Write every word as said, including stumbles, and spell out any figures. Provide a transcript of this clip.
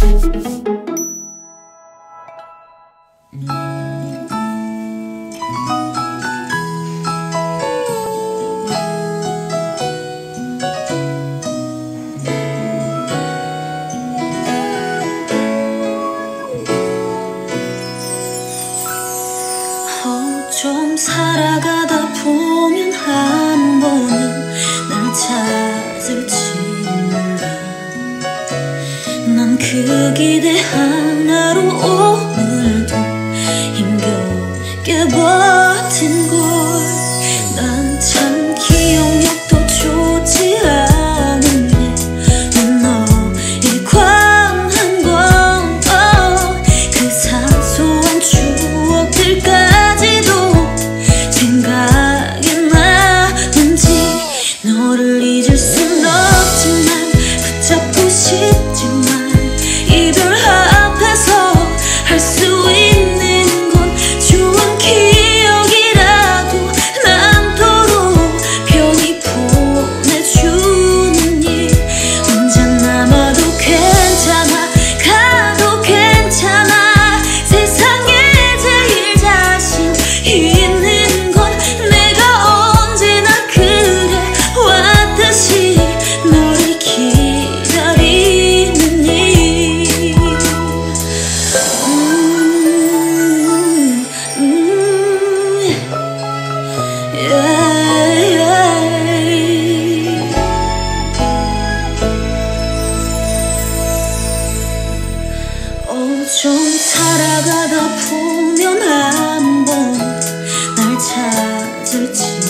좀 살아가다 보면 한 번은 날 찾을지 몰라. 난 그 기대 하나로 오늘도 힘겹게 버틴 걸. 난 참 기억력도 좋지 않은데 너의 광한 건 그 사소한 추억들까지도 생각이 나는지. 너를 잊을 순 없지만 붙잡고 싶지만 이별 앞에서 할 수 있는 건 좋은 기억이라도 남도록 편히 보내주는 일. 혼자 남아도 괜찮아, 가도 괜찮아. 세상에 제일 자신 있는 건 내가 언제나 그래 왔듯이 너를 기다리는 일. 음, 음, yeah, yeah. 어, 좀 살아가다 보면 한 번 날 찾을지